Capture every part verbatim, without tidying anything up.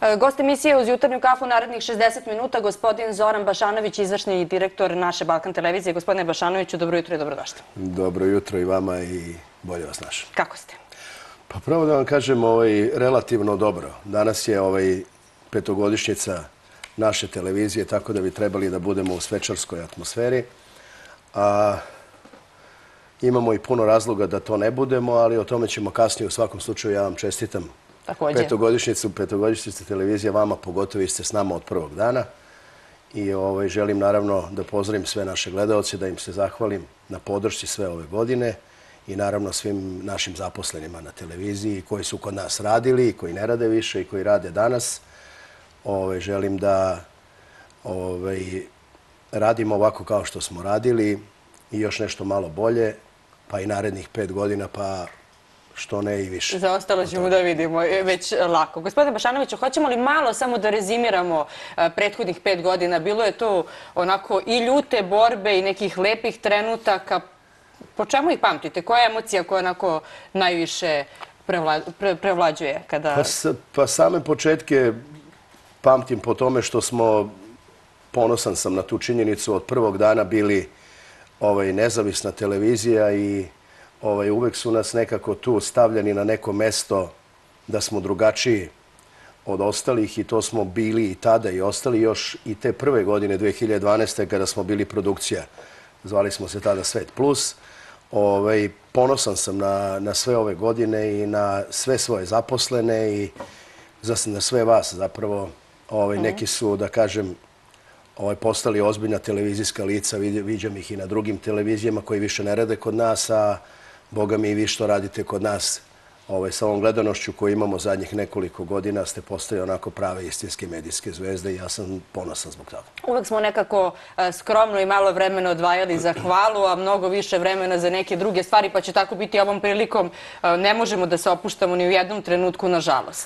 Gost emisije uz jutarnju kafu narednih šezdeset minuta, gospodin Zoran Bašanović, izvršni direktor naše Balkan televizije. Gospodine Bašanoviću, dobro jutro i dobrodošli. Dobro jutro i vama i bolje vas našao. Kako ste? Pa pravo da vam kažem, ovaj, relativno dobro. Danas je ovaj, petogodišnjica naše televizije, tako da bi trebali da budemo u svečarskoj atmosferi. A imamo i puno razloga da to ne budemo, ali o tome ćemo kasnije. U svakom slučaju ja vam čestitam petogodišnjicu, petogodišnjicu televizije, vama pogotovo, vi ste s nama od prvog dana. I ovaj, želim naravno da pozdravim sve naše gledaoce, da im se zahvalim na podršci sve ove godine i naravno svim našim zaposlenima na televiziji koji su kod nas radili i koji ne rade više i koji rade danas. Ovaj, želim da ovaj, radimo ovako kao što smo radili i još nešto malo bolje, pa i narednih pet godina, pa što ne i više. Za ostalo ćemo da vidimo već lako. Gospodine Bašanoviću, hoćemo li malo samo da rezimiramo prethodnih pet godina? Bilo je to onako i ljute borbe i nekih lepih trenutaka. Po čemu ih pamtite? Koja je emocija koja onako najviše prevlađuje? Kada... Pa, pa same početke pamtim po tome što smo, ponosan sam na tu činjenicu, od prvog dana bili ovaj, nezavisna televizija i ovaj, uvek su nas nekako tu stavljeni na neko mesto da smo drugačiji od ostalih i to smo bili i tada i ostali još i te prve godine dve hiljade dvanaeste. kada smo bili produkcija. Zvali smo se tada Svet plus. Ovaj, ponosan sam na, na sve ove godine i na sve svoje zaposlene i na sve vas zapravo. Ovaj, neki su, da kažem, ovaj, postali ozbiljna televizijska lica, viđam ih i na drugim televizijama koji više ne rade kod nas, a Boga mi i vi što radite kod nas ovaj, sa ovom gledanošću koju imamo zadnjih nekoliko godina ste postali onako prave istinske medijske zvezde i ja sam ponosan zbog toga. Uvek smo nekako skromno i malo vremena odvajali za hvalu, a mnogo više vremena za neke druge stvari, pa će tako biti ovom prilikom. Ne možemo da se opuštamo ni u jednom trenutku, nažalost.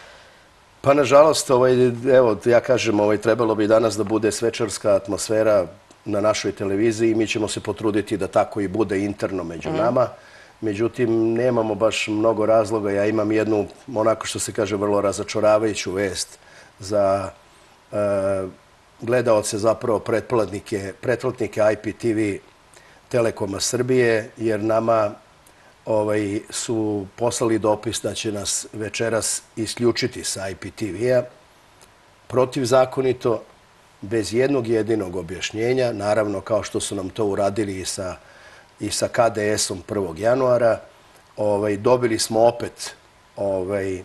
Pa nažalost, ovaj, evo, ja kažem, ovaj, trebalo bi danas da bude svečarska atmosfera na našoj televiziji i mi ćemo se potruditi da tako i bude interno među nama. Međutim, nemamo baš mnogo razloga. Ja imam jednu, onako što se kaže, vrlo razočaravajuću vest za e, gledaoce, zapravo pretplatnike, pretplatnike I P T V Telekoma Srbije, jer nama ovaj, su poslali dopis da će nas večeras isključiti sa I P T V-a protivzakonito, bez jednog jedinog objašnjenja, naravno kao što su nam to uradili i sa, i sa K D S-om prvog januara. Ovaj, dobili smo opet ovaj,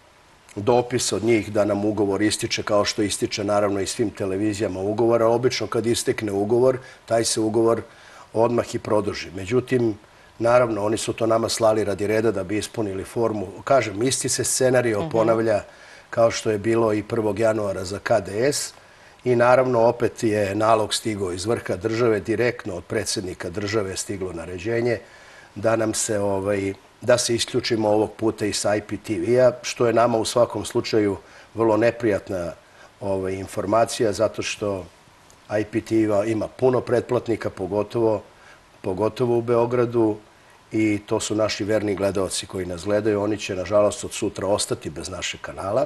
dopis od njih da nam ugovor ističe kao što ističe naravno i svim televizijama ugovora. Obično kad istekne ugovor, taj se ugovor odmah i produži. Međutim, naravno, oni su to nama slali radi reda da bi ispunili formu. Kažem, isti se scenario ponavlja kao što je bilo i prvog januara za K D S. I naravno, opet je nalog stigao iz vrha države, direktno od predsjednika države je stiglo naređenje da nam se, ovaj, da se isključimo ovog puta i sa I P T V-a, što je nama u svakom slučaju vrlo neprijatna ovaj, informacija, zato što I P T V ima puno pretplatnika, pogotovo, pogotovo u Beogradu, i to su naši verni gledaoci koji nas gledaju. Oni će, nažalost, od sutra ostati bez našeg kanala.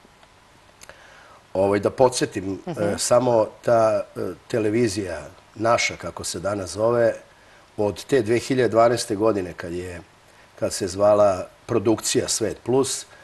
Ovaj, da podsjetim, e, samo ta e, televizija naša, kako se danas zove, od te dve hiljade dvanaeste. godine, kad, je, kad se zvala produkcija Svet plus, e,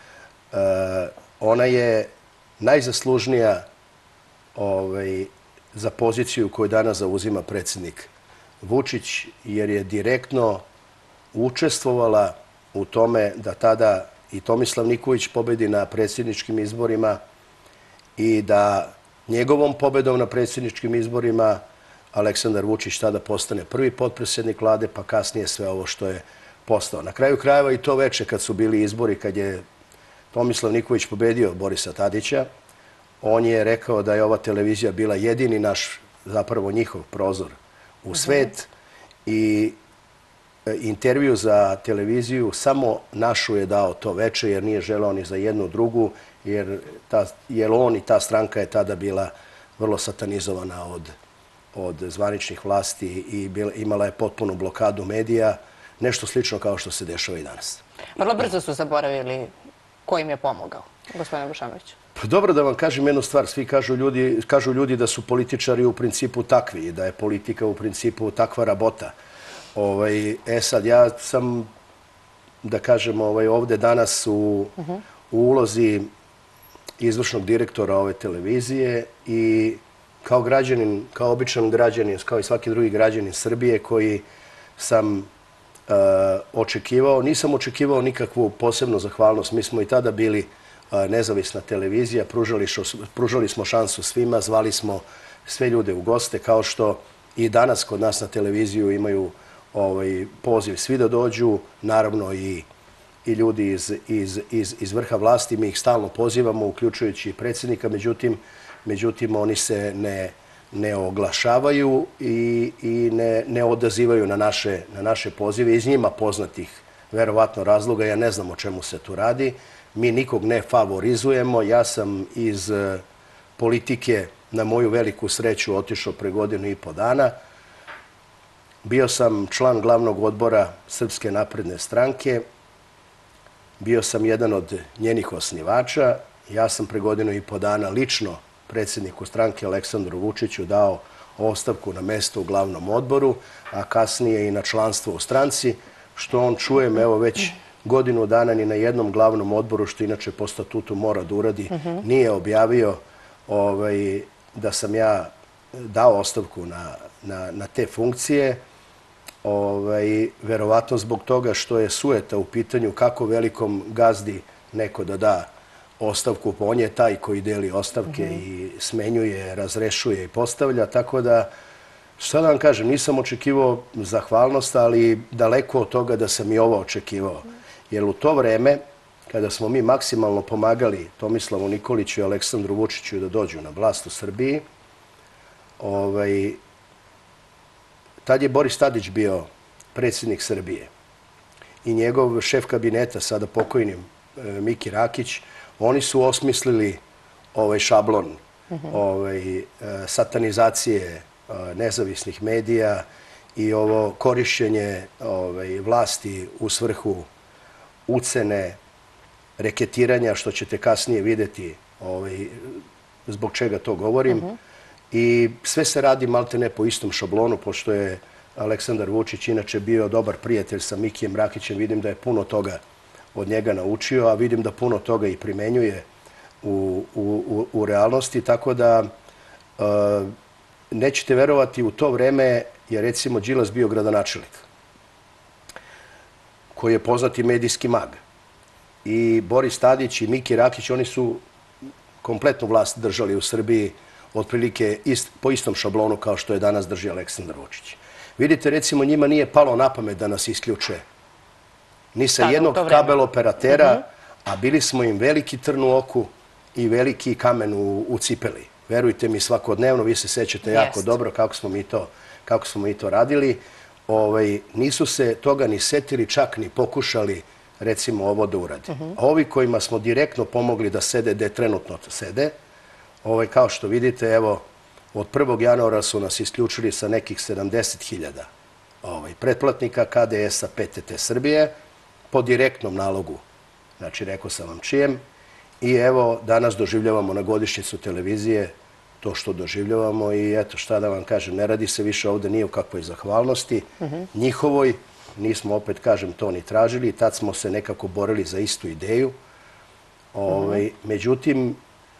ona je najzaslužnija ovaj, za poziciju koju danas zauzima predsjednik Vučić, jer je direktno učestvovala u tome da tada i Tomislav Nikolić pobedi na predsjedničkim izborima i da njegovom pobedom na predsjedničkim izborima Aleksandar Vučić tada postane prvi potpredsjednik vlade, pa kasnije sve ovo što je postao. Na kraju krajeva i to veče kad su bili izbori, kad je Tomislav Nikolić pobedio Borisa Tadića, on je rekao da je ova televizija bila jedini naš, zapravo njihov prozor u svet i intervju za televiziju samo našu je dao to veče, jer nije želeo ni za jednu drugu, jer, ta, jer on i ta stranka je tada bila vrlo satanizovana od, od zvaničnih vlasti i bila, imala je potpunu blokadu medija, nešto slično kao što se dešava i danas. Vrlo brzo su zaboravili ko im je pomogao, gospodine Bašanoviću. Dobro da vam kažem jednu stvar. Svi kažu ljudi, kažu ljudi da su političari u principu takvi i da je politika u principu takva rabota. Ovaj, e sad, ja sam, da kažem, ovaj, ovde danas u, u ulozi izvršnog direktora ove televizije i kao građanin, kao običan građanin, kao i svaki drugi građanin Srbije koji sam uh, očekivao, nisam očekivao nikakvu posebnu zahvalnost. Mi smo i tada bili uh, nezavisna televizija, pružali, šo, pružali smo šansu svima, zvali smo sve ljude u goste, kao što i danas kod nas na televiziju imaju ovaj, poziv svi da dođu, naravno i i ljudi iz, iz, iz, iz vrha vlasti. Mi ih stalno pozivamo, uključujući i predsjednika, međutim, međutim oni se ne, ne oglašavaju i, i ne, ne odazivaju na naše, na naše pozive iz njima poznatih verovatno razloga. Ja ne znam o čemu se tu radi. Mi nikog ne favorizujemo. Ja sam iz politike na moju veliku sreću otišao pre godinu i po dana. Bio sam član glavnog odbora Srpske napredne stranke. Bio sam jedan od njenih osnivača. Ja sam pre godinu i po dana lično predsjedniku stranke Aleksandru Vučiću dao ostavku na mesto u glavnom odboru, a kasnije i na članstvo u stranci, što on, čujem, evo već godinu dana ni na jednom glavnom odboru, što inače po statutu mora da uradi, nije objavio ovaj, da sam ja dao ostavku na, na, na te funkcije. Ovaj, verovatno zbog toga što je sujeta u pitanju kako velikom gazdi neko da da ostavku, pa on je taj koji deli ostavke mm-hmm. i smenjuje, razrešuje i postavlja, tako da, šta da vam kažem, nisam očekivao zahvalnost, ali daleko od toga da sam i ovo očekivao. Jer u to vreme, kada smo mi maksimalno pomagali Tomislavu Nikoliću i Aleksandru Vučiću da dođu na vlast u Srbiji, ovaj, tad je Boris Tadić bio predsjednik Srbije i njegov šef kabineta, sada pokojni Miki Rakić, oni su osmislili ovaj šablon uh-huh. ovaj, satanizacije nezavisnih medija i ovo korišćenje ovaj, vlasti u svrhu ucene, reketiranja, što ćete kasnije vidjeti ovaj, zbog čega to govorim. Uh-huh. I sve se radi malte ne po istom šablonu, pošto je Aleksandar Vučić inače bio dobar prijatelj sa Mikijem Rakićem. Vidim da je puno toga od njega naučio, a vidim da puno toga i primenjuje u, u, u realnosti. Tako da uh, nećete verovati, u to vreme je recimo Đilas bio gradonačelnik, koji je poznati medijski mag. I Boris Tadić i Miki Rakić, oni su kompletnu vlast držali u Srbiji otprilike ist, po istom šablonu kao što je danas drži Aleksandar Vučić. Vidite, recimo, njima nije palo na pamet da nas isključe ni sa Tako, jednog kabel operatera, uh-huh. a bili smo im veliki trn u oku i veliki kamen u, u cipeli. Verujte mi, svakodnevno, vi se sećate jako Jest. dobro kako smo mi to, kako smo mi to radili. Ovaj, nisu se toga ni setili, čak ni pokušali, recimo, ovo da urade. Uh-huh. A ovi kojima smo direktno pomogli da sede gde trenutno sede, ovaj, kao što vidite, evo, od prvog januara su nas isključili sa nekih sedamdeset hiljada ovaj, pretplatnika K D S-a P T T Srbije po direktnom nalogu. Znači, rekao sam vam čijem. I evo, danas doživljavamo na godišnjicu televizije to što doživljavamo i eto, šta da vam kažem, ne radi se više ovde nije o kakvoj zahvalnosti. Uh-huh. Njihovoj, nismo opet, kažem, to ni tražili i tad smo se nekako borili za istu ideju. Ovaj, uh-huh. Međutim,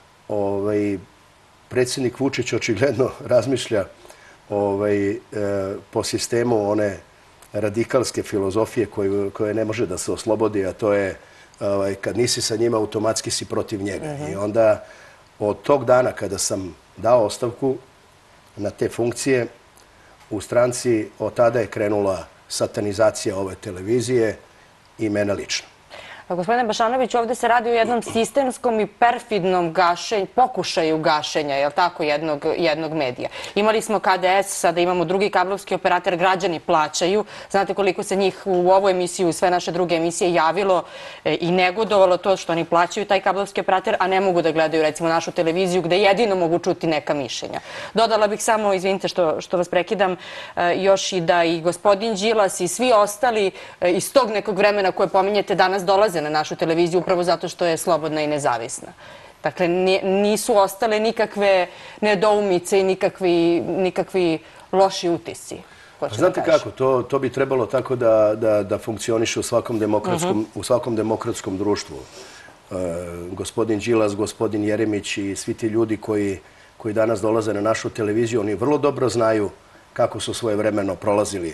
ovaj, predsjednik Vučić očigledno razmišlja ovaj, e, po sistemu one radikalske filozofije koje, koje ne može da se oslobodi, a to je ovaj, kad nisi sa njima, automatski si protiv njega. Uh-huh. I onda od tog dana kada sam dao ostavku na te funkcije u stranci, od tada je krenula satanizacija ove televizije i mene lično. Gospodine Bašanović, ovdje se radi o jednom sistemskom i perfidnom gašenju, pokušaju gašenja, je li tako, jednog, jednog medija. Imali smo K D S, sada imamo drugi kablovski operator, građani plaćaju. Znate koliko se njih u ovu emisiju i sve naše druge emisije javilo e, i negodovalo to što oni plaćaju taj kablovski operator, a ne mogu da gledaju recimo našu televiziju gde jedino mogu čuti neka mišljenja. Dodala bih samo, izvinite što, što vas prekidam, e, još i da i gospodin Đilas i svi ostali e, iz tog nekog vremena koje pominjete danas dolaze na našu televiziju upravo zato što je slobodna i nezavisna. Dakle, nisu ostale nikakve nedoumice i nikakvi loši utisci. Znate kako, to bi trebalo tako da funkcioniše u svakom demokratskom društvu. Gospodin Đilas, gospodin Jeremić i svi ti ljudi koji danas dolaze na našu televiziju, oni vrlo dobro znaju kako su svojevremeno prolazili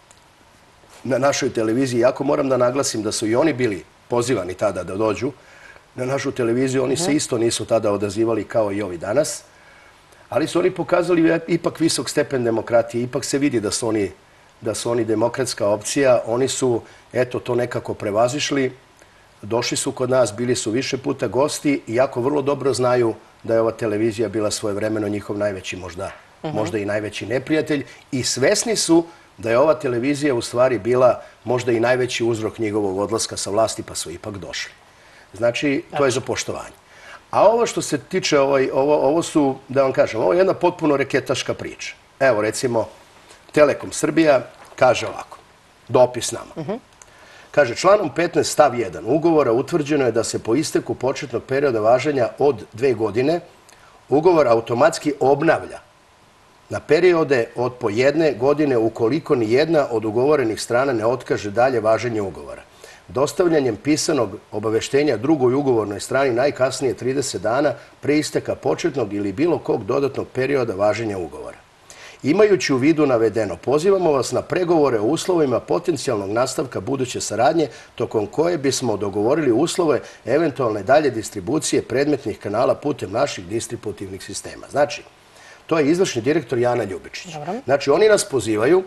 na našoj televiziji. Jako moram da naglasim da su i oni bili pozivani tada da dođu na našu televiziju. Oni se isto nisu tada odazivali kao i ovi danas. Ali su oni pokazali ipak visok stepen demokratije. Ipak se vidi da su oni demokratska opcija. Oni su, eto, to nekako prevazišli. Došli su kod nas, bili su više puta gosti i jako vrlo dobro znaju da je ova televizija bila svojevremeno njihov najveći, možda i najveći neprijatelj. I svesni su da je ova televizija u stvari bila možda i najveći uzrok njegovog odlaska sa vlasti, pa su ipak došli. Znači, to je za poštovanje. A ovo što se tiče, ovo su, da vam kažem, ovo je jedna potpuno reketaška priča. Evo, recimo, Telekom Srbija kaže ovako, dopis nama. Kaže, članom petnaest stav jedan ugovora utvrđeno je da se po isteku početnog perioda važenja od dve godine ugovor automatski obnavlja na periode od po jedne godine ukoliko ni jedna od ugovorenih strana ne otkaže dalje važenje ugovora. Dostavljanjem pisanog obaveštenja drugoj ugovornoj strani najkasnije trideset dana pre isteka početnog ili bilo kog dodatnog perioda važenja ugovora. Imajući u vidu navedeno, pozivamo vas na pregovore o uslovima potencijalnog nastavka buduće saradnje, tokom koje bismo dogovorili uslove eventualne dalje distribucije predmetnih kanala putem naših distributivnih sistema. Znači, to je izvršni direktor Jana Ljubičić. Znači, oni nas pozivaju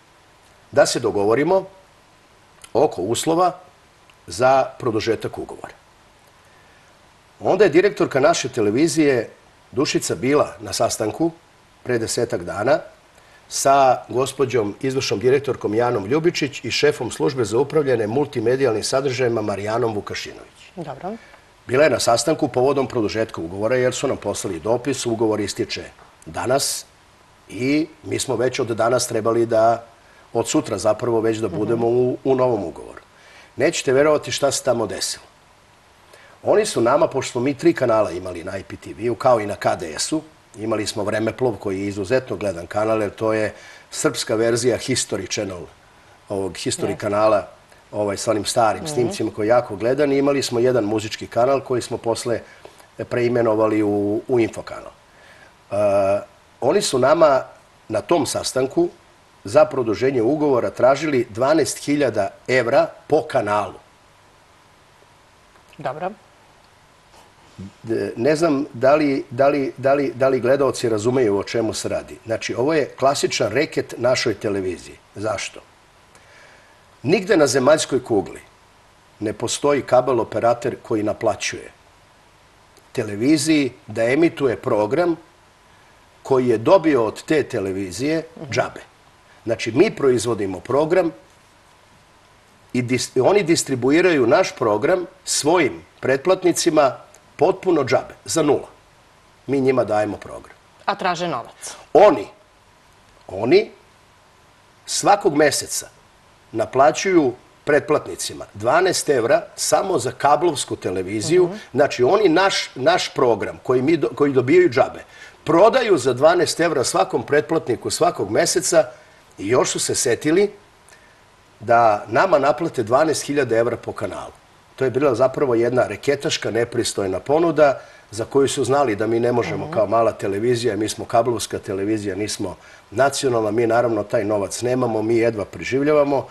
da se dogovorimo oko uslova za produžetak ugovora. Onda je direktorka naše televizije Dušica bila na sastanku pre desetak dana sa gospođom izvršnom direktorkom Janom Ljubičić i šefom službe za upravljanje multimedijalnim sadržajima Marijanom Vukašinović. Dobro. Bila je na sastanku povodom produžetka ugovora jer su nam poslali dopis, ugovor ističe danas i mi smo već od danas trebali da, od sutra zapravo već da budemo u novom ugovoru. Nećete verovati šta se tamo desilo. Oni su nama, pošto smo mi tri kanala imali na I P T V-u, kao i na K D S-u, imali smo Vremeplov koji je izuzetno gledan kanal, jer to je srpska verzija History Channel, ovog History kanala sa onim starim snimcima koji je jako gledan. Imali smo jedan muzički kanal koji smo posle preimenovali u Infokanal. Oni su nama na tom sastanku za produženje ugovora tražili dvanaest hiljada evra po kanalu. Dobro. Ne znam da li gledaoci razumeju o čemu se radi. Znači, ovo je klasičan reket našoj televiziji. Zašto? Nigde na zemaljskoj kugli ne postoji kabel operator koji naplaćuje televiziji da emituje program koji je dobio od te televizije džabe. Znači, mi proizvodimo program i oni distribuiraju naš program svojim pretplatnicima potpuno džabe, za nula. Mi njima dajemo program. A traže novac? Oni, oni svakog meseca naplaćuju pretplatnicima dvanaest evra samo za kablovsku televiziju. Znači, oni naš program koji dobijaju džabe prodaju za dvanaest evra svakom pretplatniku svakog meseca i još su se setili da nama naplate dvanaest hiljada evra po kanalu. To je bila zapravo jedna reketaška, nepristojna ponuda za koju su znali da mi ne možemo kao mala televizija, mi smo kablovska televizija, nismo nacionalna, mi naravno taj novac nemamo, mi jedva preživljavamo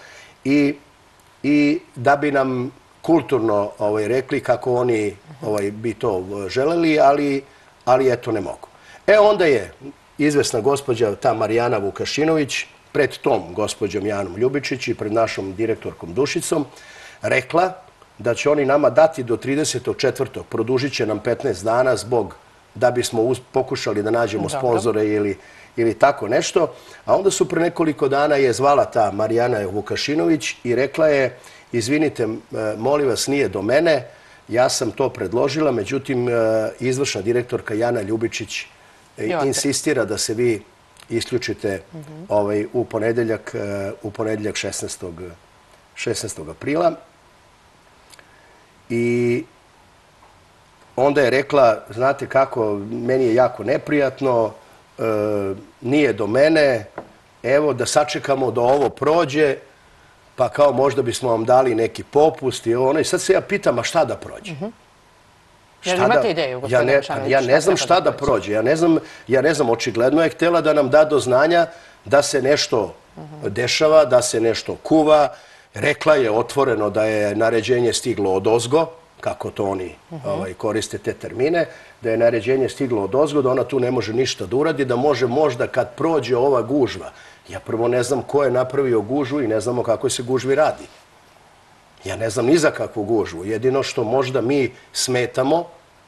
i da bi nam kulturno rekli kako oni bi to želeli, ali eto ne mogu. E onda je izvesna gospođa, ta Marijana Vukašinović, pred tom gospođom Janom Ljubičić i pred našom direktorkom Dušicom, rekla da će oni nama dati do tridesetog četvrtog produžit će nam petnaest dana zbog da bismo pokušali da nađemo sponzore ili tako nešto. A onda su pre nekoliko dana je zvala ta Marijana Vukašinović i rekla je, izvinite, molim vas, nije do mene, ja sam to predložila, međutim, izvršna direktorka Jana Ljubičić insistira da se vi isključite u ponedeljak šesnaestog aprila. I onda je rekla, znate kako, meni je jako neprijatno, e, nije do mene, evo da sačekamo da ovo prođe, pa kao možda bismo vam dali neki popust i ono. I sad se ja pitam, a šta da prođe? Uh-huh. Jel imate ideju, gospodine Mešanović? Ja ne znam šta da prođe. Ja ne znam, ja ne znam, očigledno je htjela da nam da do znanja da se nešto dešava, da se nešto kuva. Rekla je otvoreno da je naređenje stiglo odozgo, kako to oni ovaj, koriste te termine, da je naređenje stiglo odozgo, da ona tu ne može ništa da uradi, da može možda kad prođe ova gužva. Ja prvo ne znam ko je napravio gužvu i ne znamo kako se gužvi radi. Ja ne znam ni za kakvu gužvu. Jedino što možda mi smetamo,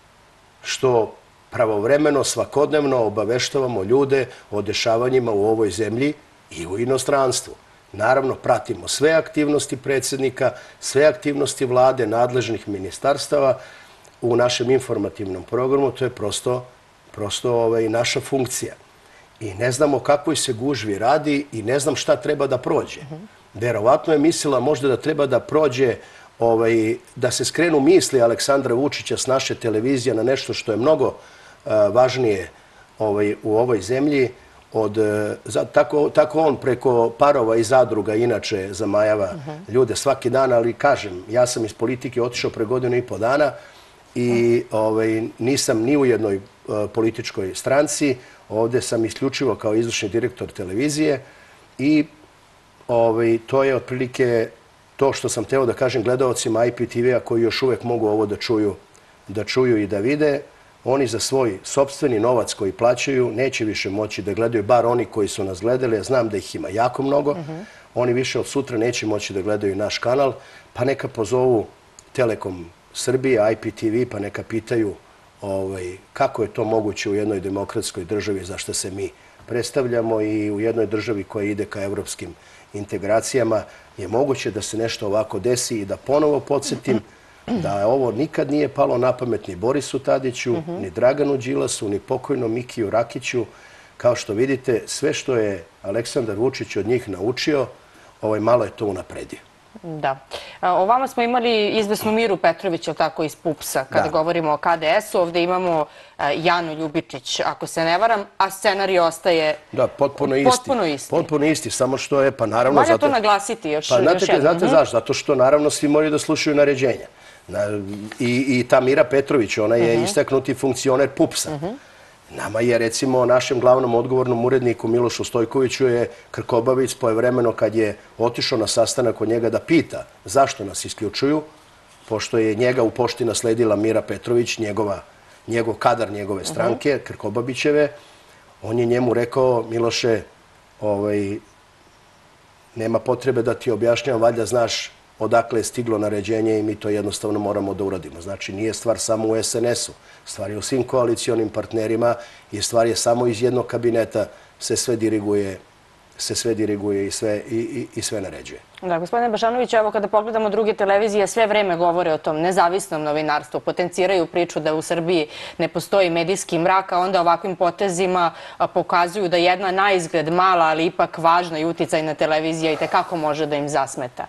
što pravovremeno, svakodnevno obaveštavamo ljude o dešavanjima u ovoj zemlji i u inostranstvu. Naravno, pratimo sve aktivnosti predsjednika, sve aktivnosti vlade, nadležnih ministarstava u našem informativnom programu. To je prosto, prosto ovaj, naša funkcija. I ne znamo kakvoj se gužvi radi i ne znam šta treba da prođe. Verovatno je mislila možda da treba da prođe, ovaj, da se skrenu misli Aleksandra Vučića s naše televizije na nešto što je mnogo uh, važnije ovaj, u ovoj zemlji. Od, za, tako, tako on preko parova i zadruga inače zamajava uh-huh. ljude svaki dan, ali kažem, ja sam iz politike otišao pre godinu i po dana i uh-huh. ovaj, nisam ni u jednoj uh, političkoj stranci. Ovdje sam isključivo kao izvršni direktor televizije i ovaj, to je otprilike to što sam hteo da kažem gledaocima I P T V-a koji još uvek mogu ovo da čuju, da čuju i da vide. Oni za svoj sopstveni novac koji plaćaju neće više moći da gledaju, bar oni koji su nas gledali. Ja znam da ih ima jako mnogo. Uh-huh. Oni više od sutra neće moći da gledaju naš kanal, pa neka pozovu Telekom Srbije, I P T V, pa neka pitaju ovaj, kako je to moguće u jednoj demokratskoj državi za što se mi predstavljamo i u jednoj državi koja ide ka evropskim integracijama je moguće da se nešto ovako desi i da ponovo podsjetim da ovo nikad nije palo na pamet ni Borisu Tadiću, uh-huh. ni Draganu Đilasu, ni pokojnom Mikiju Rakiću. Kao što vidite, sve što je Aleksandar Vučić od njih naučio, ovaj, malo je to unapredio. Da. O vama smo imali izvesnu Miru Petrović, tako, iz PUPS-a, kada da. govorimo o K D S-u. Ovdje imamo Janu Ljubičić, ako se ne varam, a scenarij ostaje da, potpuno isti. Potpuno isti. Potpuno isti, samo što je, pa naravno... Valja zato... to naglasiti još, pa, znate, još jednom. Znate zašto? Zato što naravno svi moraju da slušaju naređenja. I, i ta Mira Petrović, ona je uh-huh. istaknuti funkcioner PUPS-a. Uh-huh. Nama je, recimo, našem glavnom odgovornom uredniku Milošu Stojkoviću je Krkobabić svojevremeno kad je otišao na sastanak od njega da pita zašto nas isključuju, pošto je njega u pošti nasledila Mira Petrović, njegova, njegov kadar njegove stranke, uh-huh. Krkobabićeve, on je njemu rekao, Miloše, ovaj, nema potrebe da ti objašnjam, valjda znaš odakle je stiglo naređenje i mi to jednostavno moramo da uradimo. Znači, nije stvar samo u S N S-u, stvar je u svim koalicionim partnerima i stvar je samo iz jednog kabineta se sve diriguje, se sve diriguje i sve, i, i, i sve naređuje. Da, gospodine Bašanović, evo kada pogledamo druge televizije, sve vreme govore o tom nezavisnom novinarstvu, potenciraju priču da u Srbiji ne postoji medijski mrak, a onda ovakvim potezima pokazuju da jedna naizgled mala, ali ipak važna i uticajna televizija i tekako može da im zasmeta.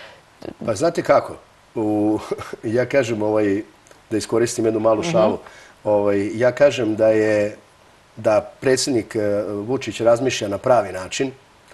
Pa znate kako, u, ja kažem, ovaj, da iskoristim jednu malu šalu, uh-huh. ovaj, ja kažem da je da predsjednik Vučić razmišlja na pravi način,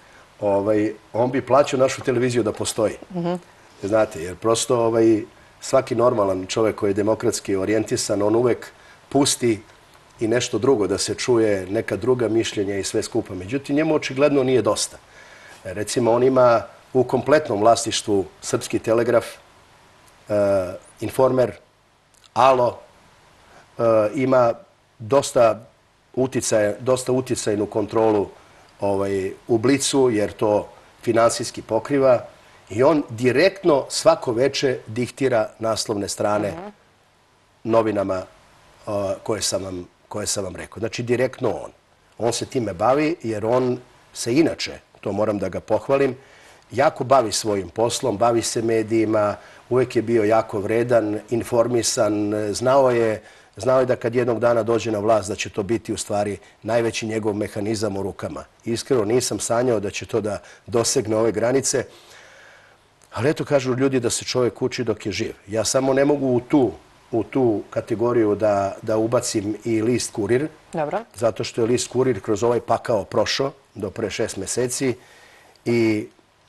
ovaj, on bi plaćao našu televiziju da postoji. Uh-huh. Znate, jer prosto ovaj, svaki normalan čovjek koji je demokratski orijentisan, on uvek pusti i nešto drugo da se čuje, neka druga mišljenja i sve skupa. Međutim, njemu očigledno nije dosta. Recimo, on ima u kompletnom vlasništvu Srpski telegraf, uh, Informer, Alo, uh, ima dosta uticaja, dosta uticajnu kontrolu ovaj, u Blicu, jer to finansijski pokriva i on direktno svako veče diktira naslovne strane uh-huh. novinama uh, koje, sam vam, koje sam vam rekao. Znači, direktno on. On se time bavi jer on se inače, to moram da ga pohvalim, jako bavi svojim poslom, bavi se medijima, uvek je bio jako vredan, informisan, znao je, znao je da kad jednog dana dođe na vlast da će to biti u stvari najveći njegov mehanizam u rukama. Iskreno nisam sanjao da će to da dosegne ove granice, ali eto kažu ljudi da se čovjek uči dok je živ. Ja samo ne mogu u tu u tu kategoriju da, da ubacim i list Kurir. Dobro. Zato što je list Kurir kroz ovaj pakao prošao do pre šest meseci i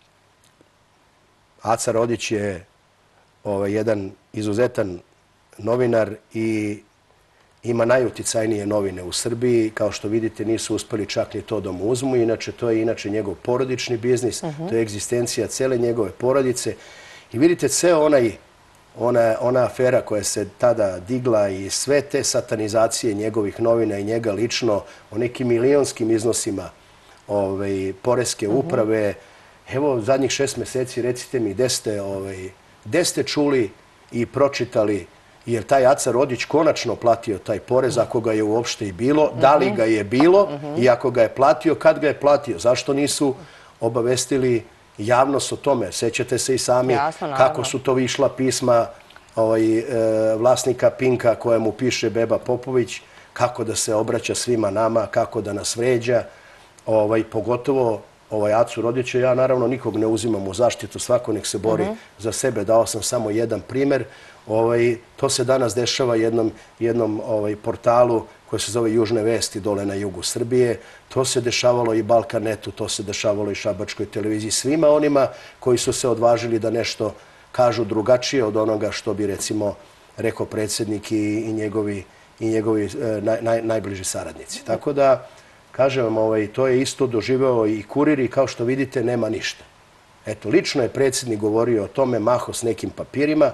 Aca Rodić je ovaj, jedan izuzetan novinar i ima najuticajnije novine u Srbiji. Kao što vidite, nisu uspeli čak ni to da mu uzmu. Inače, to je inače njegov porodični biznis. Uh-huh. To je egzistencija cele njegove porodice. I vidite, ceo onaj, ona, ona afera koja se tada digla i sve te satanizacije njegovih novina i njega lično o nekim milionskim iznosima ovaj, poreske uh-huh. uprave. Evo, zadnjih šest meseci, recite mi, gde ste, ovaj, gde ste čuli i pročitali, jer taj Aca Rodić konačno platio taj porez, ako ga je uopšte i bilo, da li ga je bilo i ako ga je platio, kad ga je platio, zašto nisu obavestili javnost o tome? Sećate se i sami Jasno, kako su to išla pisma ovaj, e, vlasnika Pinka kojemu piše Beba Popović, kako da se obraća svima nama, kako da nas vređa, ovaj, pogotovo ovaj Acu Rodića. Ja naravno nikog ne uzimam u zaštitu, svako nek se bori uh-huh. za sebe. Dao sam samo jedan primer. Ovaj, to se danas dešava jednom, jednom ovaj, portalu koji se zove Južne vesti dole na jugu Srbije. To se dešavalo i Balkanetu, to se dešavalo i Šabačkoj televiziji. Svima onima koji su se odvažili da nešto kažu drugačije od onoga što bi recimo rekao predsjednik i, i njegovi, i njegovi eh, naj, naj, najbliži saradnici. Tako da, kažem vam, ovaj, to je isto doživeo i Kurir i kao što vidite nema ništa. Eto, lično je predsjednik govorio o tome, maho s nekim papirima,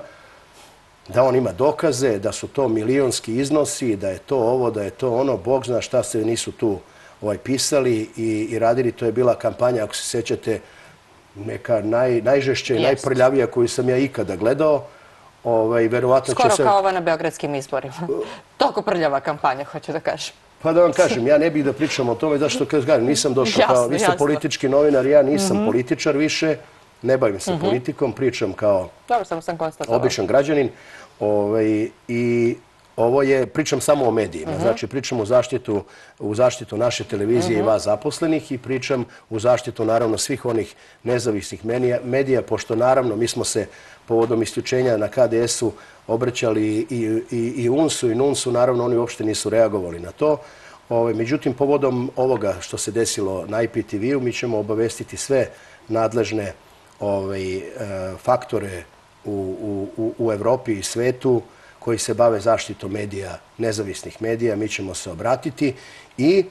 da on ima dokaze, da su to milionski iznosi, da je to ovo, da je to ono, Bog zna šta se nisu tu ovaj, pisali i, i radili. To je bila kampanja, ako se sećate, neka naj, najžešća i najprljavija koju sam ja ikada gledao. Ovaj, verovatno Skoro će se... kao ova na beogradskim izborima. Toliko prljava kampanja, hoću da kažem. Pa da vam kažem, ja ne bih da pričam o tome, zašto kažem, nisam došao jasno, kao, vi ste jasno. politički novinar, ja nisam mm-hmm. političar više, ne bavim se mm-hmm. politikom, pričam kao dobro, samo sam konstatovao. Običan građanin. Ovaj, I ovo je, pričam samo o medijima, mm-hmm. znači pričam u zaštitu, u zaštitu naše televizije mm-hmm. i vas zaposlenih i pričam u zaštitu naravno svih onih nezavisnih medija, medija, pošto naravno mi smo se povodom isključenja na K D S-u obraćali i, i, i U N S-u i N U N S-u, naravno oni uopšte nisu reagovali na to. Ove, međutim, povodom ovoga što se desilo na I P T V-u, mi ćemo obavestiti sve nadležne ove, e, faktore u, u, u Evropi i svetu koji se bave zaštitom medija, nezavisnih medija. Mi ćemo se obratiti i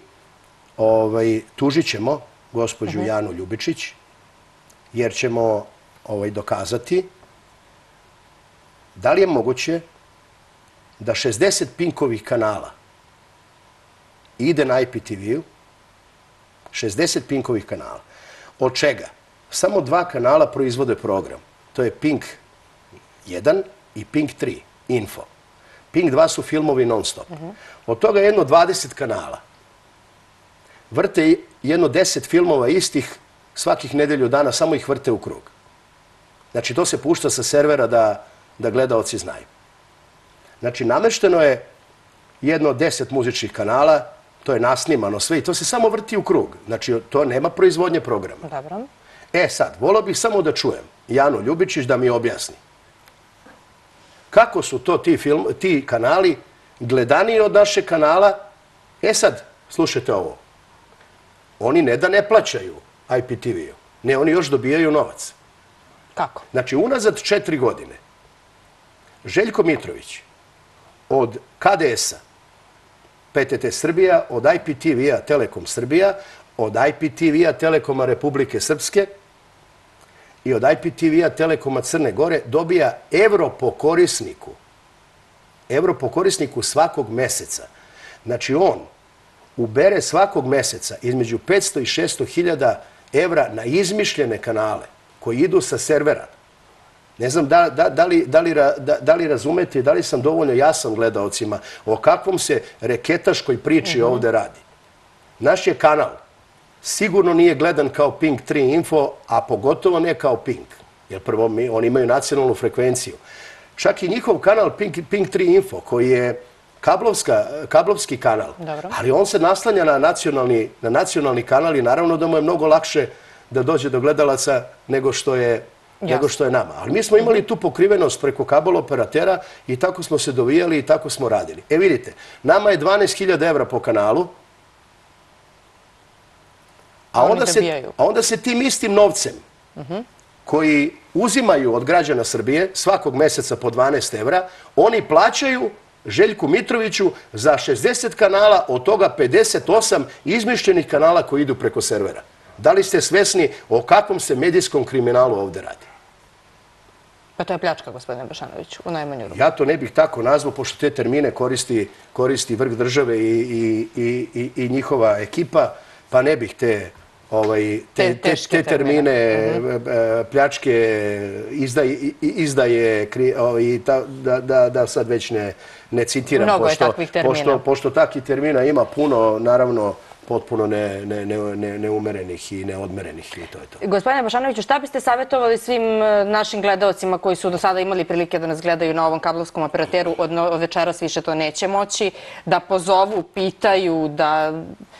ovaj, tužit ćemo gospođu uh-huh. Janu Ljubičić, jer ćemo ovaj, dokazati da li je moguće da šezdeset Pinkovih kanala ide na I P T V-u, šezdeset Pinkovih kanala, od čega samo dva kanala proizvode program. To je Pink jedan i Pink tri, Info. Pink dva su filmovi non stop. Uh-huh. Od toga jedno dvadeset kanala vrte jedno deset filmova istih svakih nedelju dana, samo ih vrte u krug. Znači, to se pušta sa servera da, da gledaoci znaju. Znači, namešteno je jedno deset muzičkih kanala, to je nasnimano sve i to se samo vrti u krug. Znači, to nema proizvodnje programa. Dobro. E sad, volio bih samo da čujem Janu Ljubičić da mi objasni kako su to ti, film, ti kanali gledaniji od našeg kanala. E sad, slušajte ovo. Oni ne da ne plaćaju I P T V-u, ne, oni još dobijaju novac. Kako? Znači, unazad četiri godine Željko Mitrović od K D S-a, P T T Srbija, od I P T V-a Telekom Srbija, od I P T V-a Telekoma Republike Srpske i od I P T V-a Telekoma Crne Gore dobija evro po korisniku. Evro po korisniku svakog meseca. Znači, on ubere svakog meseca između petsto i šesto hiljada evra na izmišljene kanale koji idu sa servera. Ne znam da, da, da, li, da, li, da, da li razumete i da li sam dovoljno jasan gledaocima o kakvom se reketaškoj priči uh-huh. ovde radi. Naš je kanal sigurno nije gledan kao Pink tri Info, a pogotovo ne kao Pink. Jer prvo, mi, oni imaju nacionalnu frekvenciju. Čak i njihov kanal Pink, Pink tri Info, koji je kablovska, kablovski kanal, dobro. Ali on se naslanja na nacionalni, na nacionalni kanal i naravno da mu je mnogo lakše da dođe do gledalaca nego što je nego što je nama. Ali mi smo imali tu pokrivenost preko kabel operatera i tako smo se dovijali i tako smo radili. E vidite, nama je dvanaest hiljada evra po kanalu, a onda se, a onda se tim istim novcem koji uzimaju od građana Srbije svakog meseca po dvanaest evra, oni plaćaju Željku Mitroviću za šezdeset kanala, od toga pedeset osam izmišljenih kanala koji idu preko servera. Da li ste svesni o kakvom se medijskom kriminalu ovde radi? Pa to je pljačka, gospodine Bašanoviću, u najmanju ruku. Ja to ne bih tako nazvao, pošto te termine koristi, koristi vrh države i, i, i, i njihova ekipa, pa ne bih te, ovaj, te, te, te termine pljačke, izdaje, izdaje ovaj, ta, da, da, da sad već ne, ne citiram. Mnogo pošto, je takvih termina. Pošto, pošto takvih termina ima puno, naravno, potpuno ne, ne, ne, neumerenih i neodmerenih i to je to. Gospodine Bašanoviću, šta biste savjetovali svim našim gledaocima koji su do sada imali prilike da nas gledaju na ovom kablovskom operateru, od večeras više to neće moći, da pozovu, pitaju, da...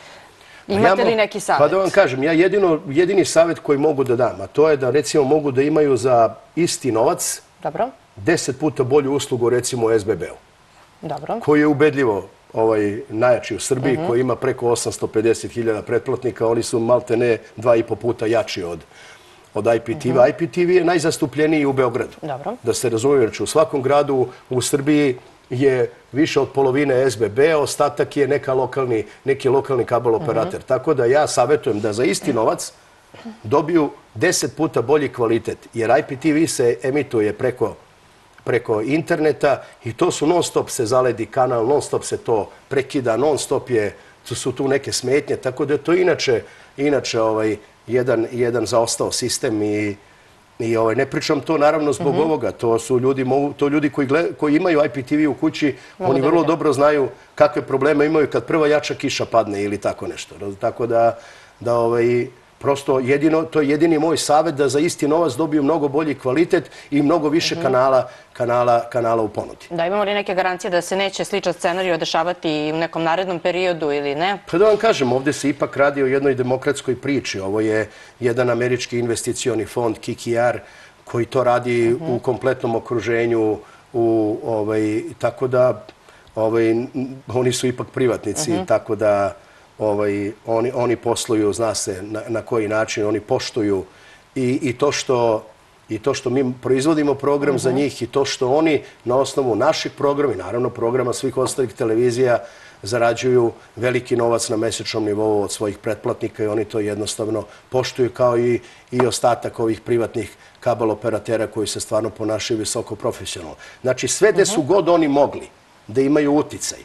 Imate li neki savjet? Pa da vam kažem, ja jedino, jedini savjet koji mogu da dam, a to je da recimo mogu da imaju za isti novac deset puta bolju uslugu recimo S B B-u. Dobro. Koji je ubedljivo ovaj, najjači u Srbiji, uh-huh. koji ima preko osamsto pedeset hiljada pretplatnika, oni su malte ne dva i po puta jači od, od I P T V. Uh-huh. I P T V je najzastupljeniji u Beogradu. Dobro. Da se razumije, jer u svakom gradu u Srbiji je više od polovine S B B, ostatak je neka lokalni, neki lokalni kabel operator. Uh-huh. Tako da ja savjetujem da za isti novac dobiju deset puta bolji kvalitet, jer I P T V se emituje preko preko interneta i to su non stop se zaledi kanal, non stop se to prekida, non stop je, to su tu neke smetnje, tako da je to inače, inače ovaj, jedan, jedan zaostao sistem i, i ovaj, ne pričam to naravno zbog mm-hmm. ovoga, to su ljudi, to ljudi koji, gled, koji imaju I P T V u kući, Mogu oni vrlo dobro znaju kakve probleme imaju kad prva jača kiša padne ili tako nešto. Tako da, da ovaj, prosto jedino, to je jedini moj savjet da za isti novac dobiju mnogo bolji kvalitet i mnogo više mm-hmm. kanala, kanala, kanala u ponudi. Da, imamo li neke garancije da se neće sličan scenarij dešavati u nekom narednom periodu ili ne? Pa da vam kažem, ovdje se ipak radi o jednoj demokratskoj priči. Ovo je jedan američki investicioni fond K K R koji to radi mm-hmm. u kompletnom okruženju, u, ovaj, tako da ovaj, oni su ipak privatnici, mm-hmm. tako da Ovaj, oni, oni posluju, zna se na, na koji način, oni poštuju i, i, to što, i to što mi proizvodimo program mm-hmm. za njih i to što oni na osnovu naših programa i naravno programa svih ostalih televizija zarađuju veliki novac na mesečnom nivou od svojih pretplatnika i oni to jednostavno poštuju kao i, i ostatak ovih privatnih kabel operatera koji se stvarno ponašaju visoko profesionalno. Znači sve gde su god oni mogli da imaju uticaj,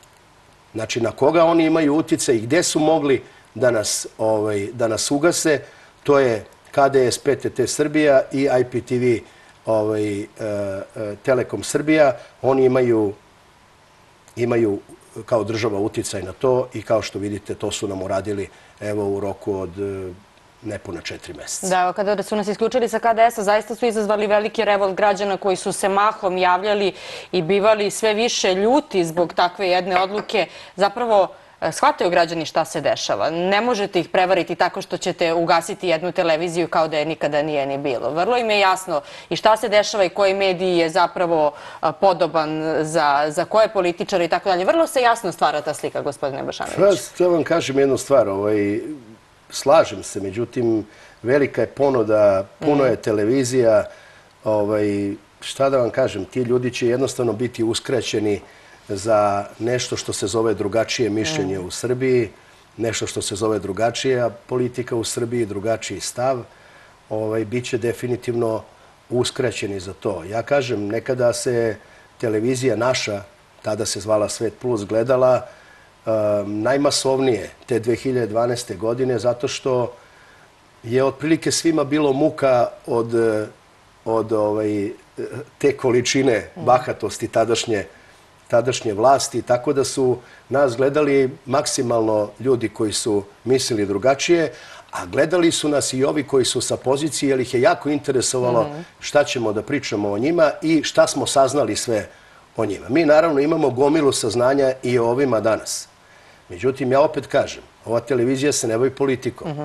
znači na koga oni imaju utjecaj i gdje su mogli da nas, ovaj, da nas ugase, to je K D S P T T Srbija i I P T V ovaj, uh, uh, Telekom Srbija. Oni imaju, imaju kao država utjecaj na to i kao što vidite to su nam uradili evo u roku od uh, nepuna četiri mjeseca. Da, kada su nas isključili sa K D S-a, zaista su izazvali veliki revolt građana koji su se mahom javljali i bivali sve više ljuti zbog takve jedne odluke. Zapravo, shvataju građani šta se dešava. Ne možete ih prevariti tako što ćete ugasiti jednu televiziju kao da je nikada nije ni bilo. Vrlo im je jasno i šta se dešava i koji mediji je zapravo podoban za, za koje političare i tako dalje. Vrlo se jasno stvara ta slika, gospodine Bašanović. Ja vam kažem jednu stvar, ovaj, slažem se, međutim, velika je ponuda, puno je televizija, ovaj, šta da vam kažem, ti ljudi će jednostavno biti uskraćeni za nešto što se zove drugačije mišljenje u Srbiji, nešto što se zove drugačija politika u Srbiji, drugačiji stav, ovaj, bit će definitivno uskraćeni za to. Ja kažem, nekada se televizija naša, tada se zvala Svet Plus, gledala najmasovnije te dve hiljade dvanaeste. godine, zato što je otprilike svima bilo muka od, od ovaj, te količine bahatosti tadašnje, tadašnje vlasti, tako da su nas gledali maksimalno ljudi koji su mislili drugačije, a gledali su nas i ovi koji su sa pozicije, jer ih je jako interesovalo šta ćemo da pričamo o njima i šta smo saznali sve o njima. Mi naravno imamo gomilu saznanja i o ovima danas. Međutim, ja opet kažem, ova televizija se ne bavi politikom.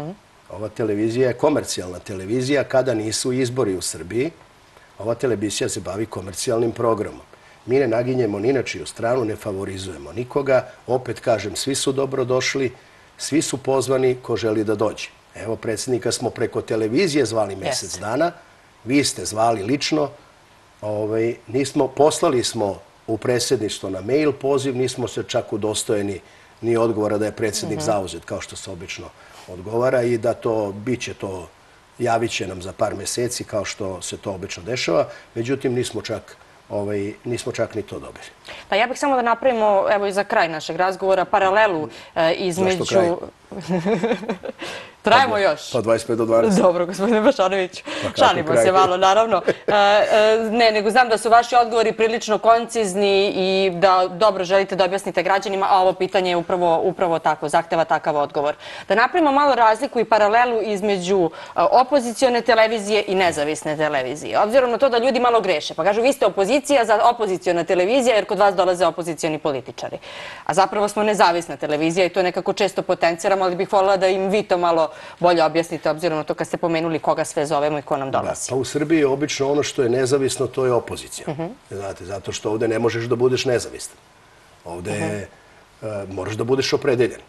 Ova televizija je komercijalna televizija kada nisu izbori u Srbiji. Ova televizija se bavi komercijalnim programom. Mi ne naginjemo ni na čiju stranu, ne favorizujemo nikoga. Opet kažem, svi su dobrodošli, svi su pozvani ko želi da dođe. Evo, predsjednika smo preko televizije zvali mjesec dana. Vi ste zvali lično. Nismo, poslali smo u predsjedništvo na mail poziv, nismo se čak udostojeni ni odgovora da je predsjednik zauzet, kao što se obično odgovara, i da to, bit će to, javit će nam za par mjeseci, kao što se to obično dešava. Međutim, nismo čak nismo čak ni to dobili. Pa ja bih samo da napravimo, evo i za kraj našeg razgovora, paralelu između... Zašto kraj? Trajemo još. Pa dvadeset pet do dvanaest. Dobro, gospodine Bašanoviću. Šalimo se malo, naravno. Ne, nego znam da su vaši odgovori prilično koncizni i da dobro želite da objasnite građanima, a ovo pitanje je upravo tako, zahteva takav odgovor. Da napravimo malo razliku i paralelu između opozicione televizije i nezavisne televizije. Obzirom na to da ljudi malo greše, pa kažu vi ste opozicija za opoziciona televizija jer kod vas dolaze opozicioni političari. A zapravo smo nezavisna televizija i to nekako često potenciramo, ali bih voljela da im vi to malo bolje objasnite, obzirom na to kad ste pomenuli koga sve zovemo i ko nam dolazi. Pa u Srbiji je obično ono što je nezavisno, to je opozicija. Znate, zato što ovdje ne možeš da budeš nezavistan. Ovdje moraš da budeš opredeljen.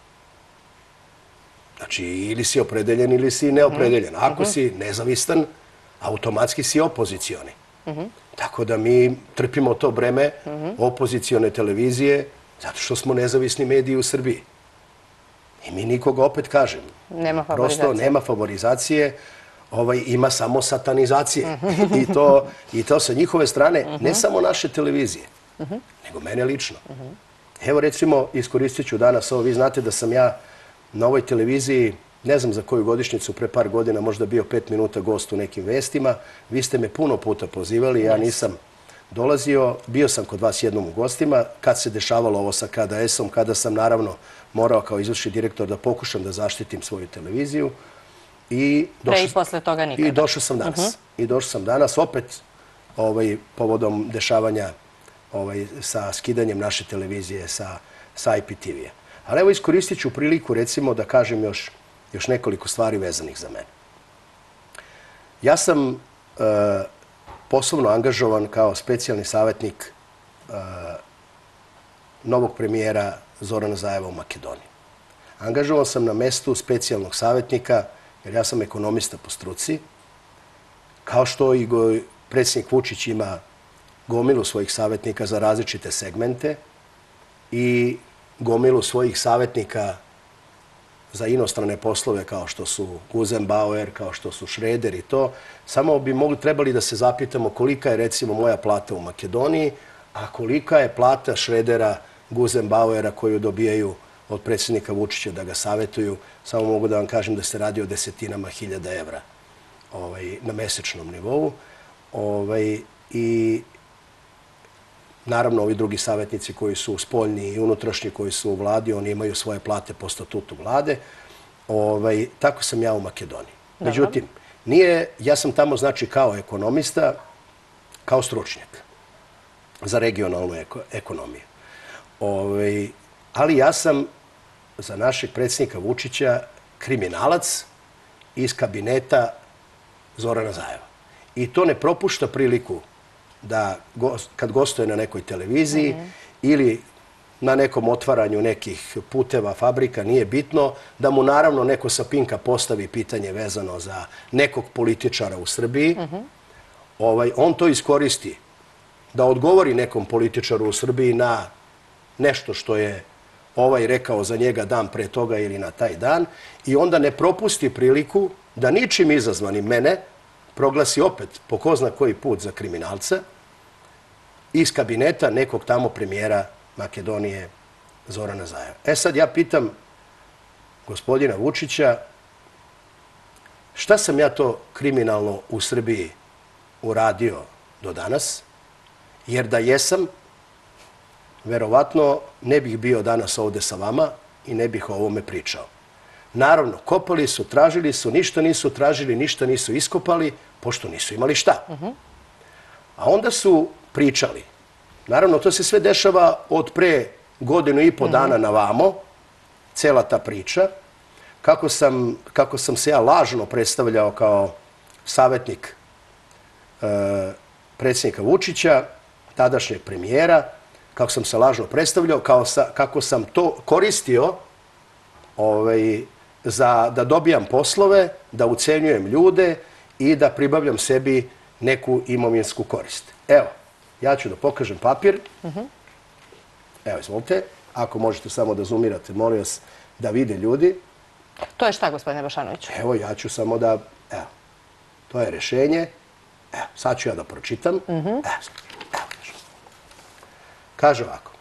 Znači, ili si opredeljen ili si neopredeljen. Ako si nezavistan, automatski si opozicioni. Tako da mi trpimo to breme opozicione televizije zato što smo nezavisni mediji u Srbiji. I mi nikoga, opet kažem, prosto nema favorizacije, ima samo satanizacije. I to sa njihove strane, ne samo naše televizije, nego mene lično. Evo recimo, iskoristit ću danas ovo, vi znate da sam ja na ovoj televiziji, ne znam za koju godišnjicu, pre par godina možda bio pet minuta gost u nekim vestima, vi ste me puno puta pozivali, ja nisam dolazio, bio sam kod vas jednom u gostima, kad se dešavalo ovo sa K D S-om, kada sam naravno morao kao izvršni direktor da pokušam da zaštitim svoju televiziju. Pre i posle toga nikada. I došao sam danas. I došao sam danas opet povodom dešavanja sa skidanjem naše televizije sa I P T V-a. Ali evo iskoristit ću priliku recimo da kažem još nekoliko stvari vezanih za mene. Ja sam poslovno angažovan kao specijalni savjetnik novog premijera Zorana Zajeva u Makedoniji. Angažovan sam na mestu specijalnog savjetnika, jer ja sam ekonomista po struci, kao što i predsjednik Vučić ima gomilu svojih savjetnika za različite segmente i gomilu svojih savjetnika za inostrane poslove kao što su Guzenbauer, kao što su Šreder i to. Samo bi trebali da se zapitamo kolika je recimo moja plata u Makedoniji, a kolika je plata Šredera, Guzenbauera koju dobijaju od predsjednika Vučića da ga savjetuju. Samo mogu da vam kažem da se radi o desetinama hiljada evra na mesečnom nivou. I naravno ovi drugi savjetnici koji su spoljni i unutrašnji, koji su u vladi, oni imaju svoje plate po statutu vlade. Tako sam ja u Makedoniji. Međutim, ja sam tamo znači kao ekonomista, kao stručnjak za regionalnu ekonomiju. Ali ja sam za našeg predsjednika Vučića kriminalac iz kabineta Zorana Zajeva. I to ne propušta priliku da kad gostuje na nekoj televiziji ili na nekom otvaranju nekih puteva, fabrika, nije bitno, da mu naravno neko sa Pinka postavi pitanje vezano za nekog političara u Srbiji. On to iskoristi da odgovori nekom političaru u Srbiji na nešto što je ovaj rekao za njega dan pre toga ili na taj dan i onda ne propusti priliku da ničim izazvanim mene proglasi opet po ko zna koji put za kriminalca iz kabineta nekog tamo premijera Makedonije Zorana Zajeva. E sad ja pitam gospodina Vučića šta sam ja to kriminalno u Srbiji uradio do danas, jer da jesam, verovatno ne bih bio danas ovde sa vama i ne bih o ovome pričao. Naravno, kopali su, tražili su, ništa nisu tražili, ništa nisu iskopali, pošto nisu imali šta. A onda su pričali. Naravno, to se sve dešava od pre godinu i po dana na vamo, cela ta priča. kako sam, kako sam se ja lažno predstavljao kao savjetnik e, predsjednika Vučića, tadašnjeg premijera, kako sam se lažno predstavljao, kao sa, kako sam to koristio ovaj, za da dobijam poslove, da ucenjujem ljude i da pribavljam sebi neku imovinsku korist. Evo, ja ću da pokažem papir. Uh-huh. Evo, izvolite. Ako možete samo da zoomirate, molim vas, da vide ljudi. To je šta, gospodine Bašanoviću? Evo, ja ću samo da... Evo, to je rešenje. Evo, sad ću ja da pročitam. Uh-huh. Evo, evo, kaže ovako.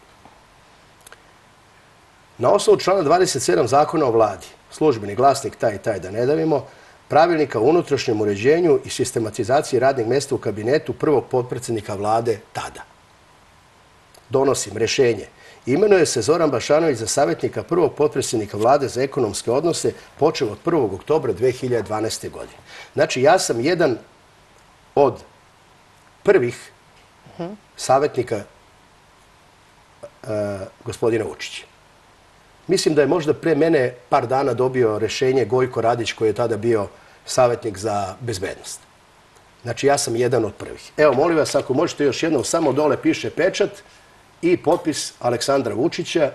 Na osnovu člana dvadeset sedam Zakona o vladi, službeni glasnik taj i taj da ne davimo, pravilnika o unutrašnjem uređenju i sistematizaciji radnih mjesta u kabinetu prvog potpredsjednika vlade tada. Donosim rešenje. Imenuje se Zoran Bašanović za savjetnika prvog potpredsjednika vlade za ekonomske odnose počeo od prvog oktobra dve hiljade dvanaeste. godine. Znači, ja sam jedan od prvih uh-huh. savjetnika uh, gospodina Vučića. Mislim da je možda pre mene par dana dobio rešenje Gojko Radić, koji je tada bio savjetnik za bezbednost. Znači, ja sam jedan od prvih. Evo, molim vas, ako možete još jednom, samo dole piše pečat i potpis Aleksandra Vučića.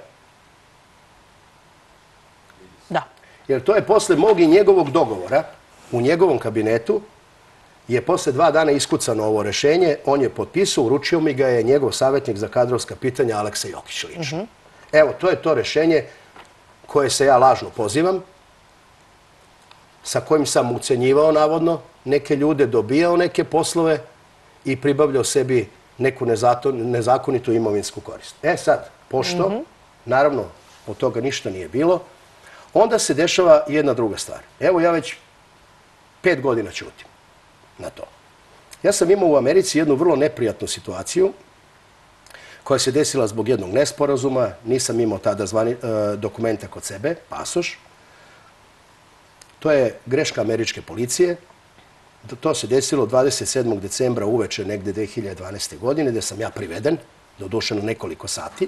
Da. Jer to je posle mog i njegovog dogovora u njegovom kabinetu je posle dva dana iskucano ovo rešenje. On je potpisao, uručio mi ga je njegov savjetnik za kadrovska pitanja Aleksa Jokić lično. Uh-huh. Evo, to je to rešenje koje se ja lažno pozivam, sa kojim sam ucenjivao navodno neke ljude, dobijao neke poslove i pribavljao sebi neku nezakonitu imovinsku korist. E sad, pošto, mm-hmm. naravno, od toga ništa nije bilo, onda se dešava jedna druga stvar. Evo, ja već pet godina ćutim na to. Ja sam imao u Americi jednu vrlo neprijatnu situaciju koja se desila zbog jednog nesporazuma. Nisam imao tada zvani, e, dokumenta kod sebe, pasoš. To je greška američke policije. To se desilo dvadeset sedmog decembra uveče negde dve hiljade dvanaeste. godine, gde sam ja priveden, doduše na nekoliko sati.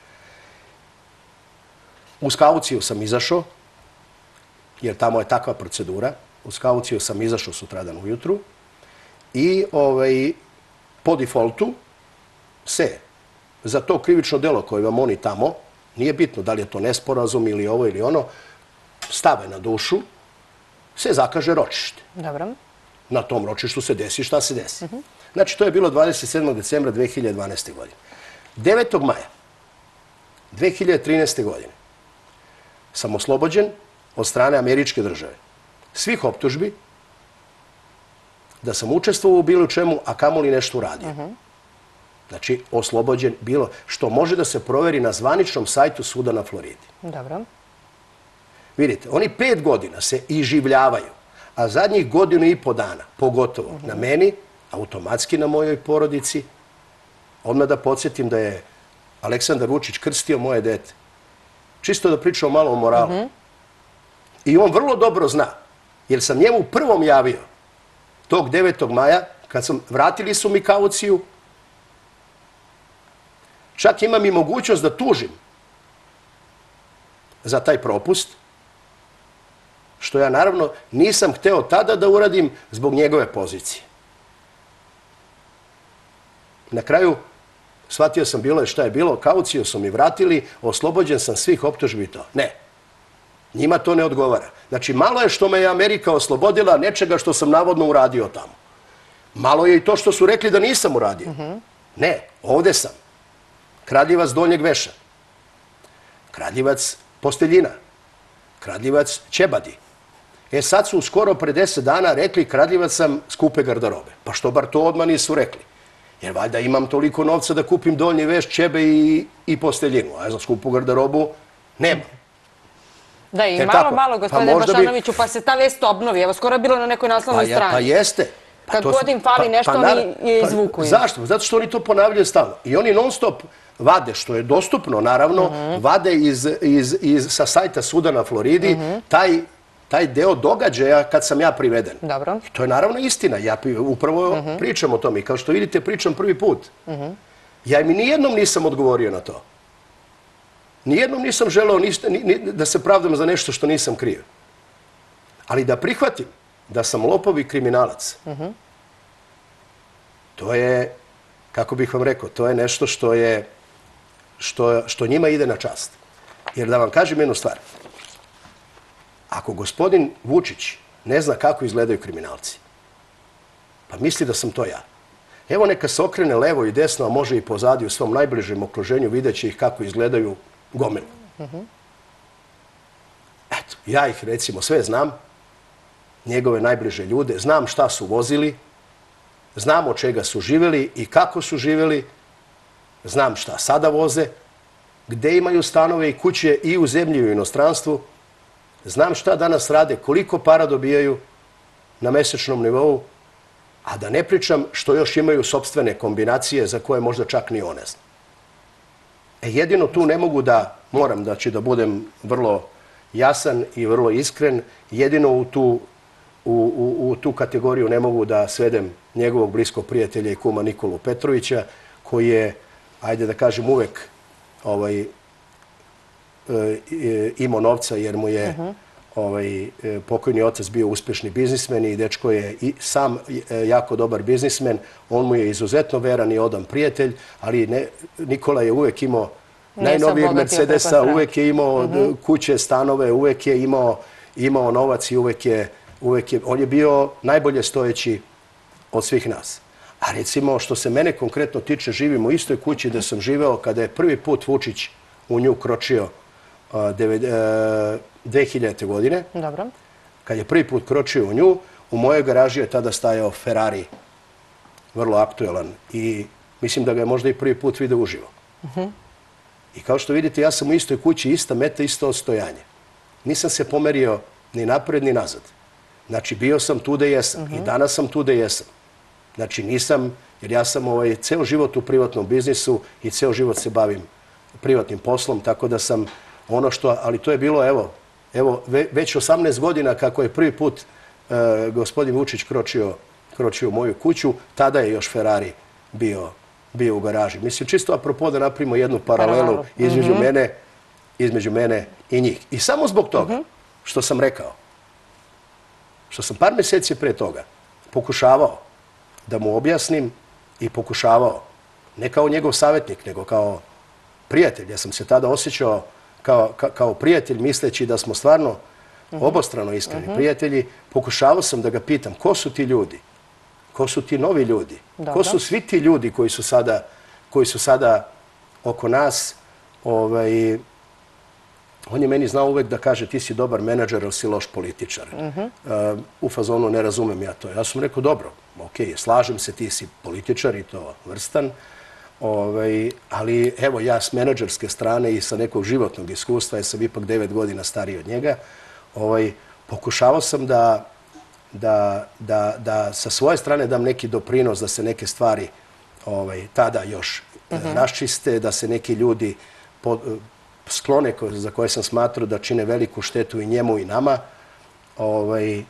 Uz kauciju sam izašao, jer tamo je takva procedura. Uz kauciju sam izašao sutradan ujutru i ovaj, po defaultu se za to krivično delo koje vam oni tamo, nije bitno da li je to nesporazum ili ovo ili ono, stave na dušu, se zakaže ročište. Dobro. Na tom ročištu se desi šta se desi. Uh-huh. Znači, to je bilo dvadeset sedmog decembra dve hiljade dvanaeste. godine. devetog maja dve hiljade trinaeste. godine sam oslobođen od strane američke države svih optužbi da sam učestvovao u bilo čemu, a kamoli nešto uradio. Uh-huh. Znači, oslobođen bilo, što može da se proveri na zvaničnom sajtu suda na Floridi. Dobro. Vidite, oni pet godina se iživljavaju, a zadnjih godinu i po dana, pogotovo uh-huh. na meni, automatski na mojoj porodici, odmah da podsjetim da je Aleksandar Vučić krstio moje dete. Čisto da pričamo malo o moralu. Uh-huh. I on vrlo dobro zna, jer sam njemu prvom javio tog devetog maja, kad sam, vratili su mi kauciju, čak imam i mogućnost da tužim za taj propust, što ja naravno nisam hteo tada da uradim zbog njegove pozicije. Na kraju shvatio sam bilo je šta je bilo, kauciju su mi vratili, oslobođen sam svih optužbi i to. Ne, njima to ne odgovara. Znači, malo je što me je Amerika oslobodila nečega što sam navodno uradio tamo. Malo je i to što su rekli da nisam uradio. Uh-huh. Ne, ovde sam. Kradljivac Donjeg Veša, kradljivac Posteljina, kradljivac Ćebadi. E sad su skoro pre deset dana rekli kradljivac sam skupe garderobe. Pa što bar to odmah nisu rekli? Jer valjda imam toliko novca da kupim Donji Veš, Ćebe i, i Posteljinu, a za skupu garderobu nema. Da, i malo, tako? malo, gospodine pa Bašanoviću, bi... pa se ta vest obnovi. Evo, skoro je bilo na nekoj naslovnoj pa, strani. Pa jeste. Pa kad god im fali pa, nešto, pa, oni je izvukuju. Pa, zašto? Zato što oni to ponavljaju stalno. I oni non stop vade, što je dostupno, naravno, uh-huh. vade iz, iz, iz, sa sajta suda na Floridi uh-huh. taj, taj deo događaja kad sam ja priveden. Dobro. I to je naravno istina. Ja upravo uh-huh. pričam o tome. I kao što vidite, pričam prvi put. Uh-huh. Ja mi nijednom nisam odgovorio na to. Nijednom nisam želeo ništa, ni, ni, da se pravdam za nešto što nisam krio. Ali da prihvatim da sam lopov i kriminalac, to je, kako bih vam rekao, to je nešto što je, što, što njima ide na čast. Jer da vam kažem jednu stvar, ako gospodin Vučić ne zna kako izgledaju kriminalci, pa misli da sam to ja. Evo neka se okrene levo i desno, a može i pozadi u svom najbližem okruženju, vidjet će ih kako izgledaju gomilu. Eto, ja ih recimo sve znam, njegove najbliže ljude, znam šta su vozili, znam od čega su živjeli i kako su živjeli, znam šta sada voze, gde imaju stanove i kuće i u zemlji i u inostranstvu, znam šta danas rade, koliko para dobijaju na mesečnom nivou, a da ne pričam što još imaju sopstvene kombinacije za koje možda čak ni on ne zna. E, jedino tu ne mogu da, moram da ću da budem vrlo jasan i vrlo iskren, jedino u tu, u, u, u tu kategoriju ne mogu da svedem njegovog bliskog prijatelja i kuma Nikolu Petrovića, koji je, ajde da kažem, uvek ovaj, e, e, imao novca jer mu je uh-huh. ovaj, pokojni otac bio uspešni biznismen i dečko je i sam jako dobar biznismen. On mu je izuzetno veran i odan prijatelj, ali ne, Nikola je uvek imao najnovijeg Mercedesa, uvek je imao uh-huh. kuće, stanove, uvek je imao, imao novac i uvek je, uvek je, on je bio najbolje stojeći od svih nas. A recimo, što se mene konkretno tiče, živim u istoj kući da sam živeo kada je prvi put Vučić u nju kročio dve hiljadite. godine. Dobro. Kad je prvi put kročio u nju, u mojoj garaži je tada stajao Ferrari, vrlo aktuelan. I mislim da ga je možda i prvi put video uživo. Uh-huh. I kao što vidite, ja sam u istoj kući, ista meta, isto ostojanje. Nisam se pomerio ni napred, ni nazad. Znači, bio sam tu da jesam. Uh-huh. I danas sam tu da jesam. Znači, nisam, jer ja sam ovaj, ceo život u privatnom biznisu i ceo život se bavim privatnim poslom, tako da sam ono što, ali to je bilo, evo, evo već osamnaest godina kako je prvi put uh, gospodin Vučić kročio, kročio u moju kuću, tada je još Ferrari bio, bio u garaži. Mislim, čisto apropo da napravimo jednu paralelu između, mm-hmm. mene, između mene i njih. I samo zbog toga mm-hmm. što sam rekao, što sam par mjeseci pre toga pokušavao da mu objasnim i pokušavao, ne kao njegov savjetnik, nego kao prijatelj. Ja sam se tada osjećao kao, ka, kao prijatelj, misleći da smo stvarno uh-huh. obostrano iskreni uh-huh. prijatelji. Pokušavao sam da ga pitam ko su ti ljudi, ko su ti novi ljudi, Dobro. ko su svi ti ljudi koji su sada, koji su sada oko nas. Ovaj, on je meni znao uvek da kaže ti si dobar menadžer, ali si loš političar. Uh-huh. Uh, u fazonu ne razumem ja to. Ja sam rekao dobro, ok, slažem se, ti si političar i to vrstan. Ovaj, ali evo ja s menadžerske strane i sa nekog životnog iskustva, ja sam ipak devet godina stariji od njega, ovaj, pokušavao sam da, da, da, da sa svoje strane dam neki doprinos da se neke stvari ovaj, tada još uh-huh. raščiste, da se neki ljudi po, sklone ko, za koje sam smatrao da čine veliku štetu i njemu i nama. Ovaj,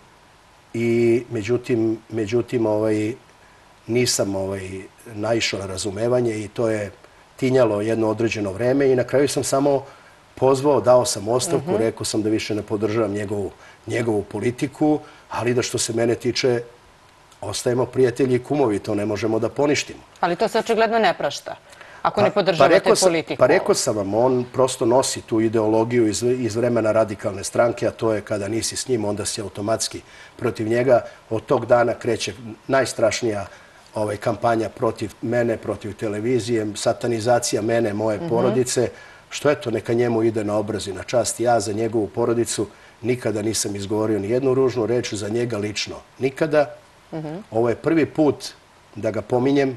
i međutim, međutim ovaj, nisam ovaj, naišao na razumevanje i to je tinjalo jedno određeno vreme i na kraju sam samo pozvao, dao sam ostavku, uh-huh. rekao sam da više ne podržavam njegovu, njegovu politiku, ali da što se mene tiče ostajemo prijatelji i kumovi, to ne možemo da poništimo. Ali to se očigledno ne prašta, ako pa, ne podržavate pa sam, politiku. Pa rekao sam vam, on prosto nosi tu ideologiju iz, iz vremena radikalne stranke, a to je kada nisi s njim, onda si automatski protiv njega. Od tog dana kreće najstrašnija ovaj, kampanja protiv mene, protiv televizije, satanizacija mene, moje mm-hmm. porodice, što eto, neka njemu ide na obraz i na čast. Ja za njegovu porodicu nikada nisam izgovorio ni jednu ružnu reč, za njega lično nikada. Mm-hmm. Ovo je prvi put da ga pominjem